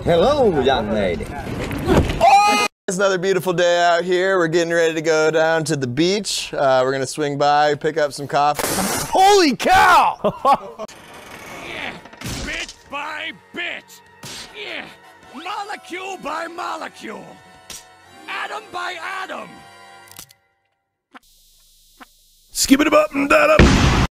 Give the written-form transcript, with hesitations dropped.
Hello, young lady. It's another beautiful day out here. We're getting ready to go down to the beach. We're gonna swing by, pick up some coffee. Holy cow! Yeah, bit by bit. Yeah, molecule by molecule. Atom by atom. Skip it up and that up.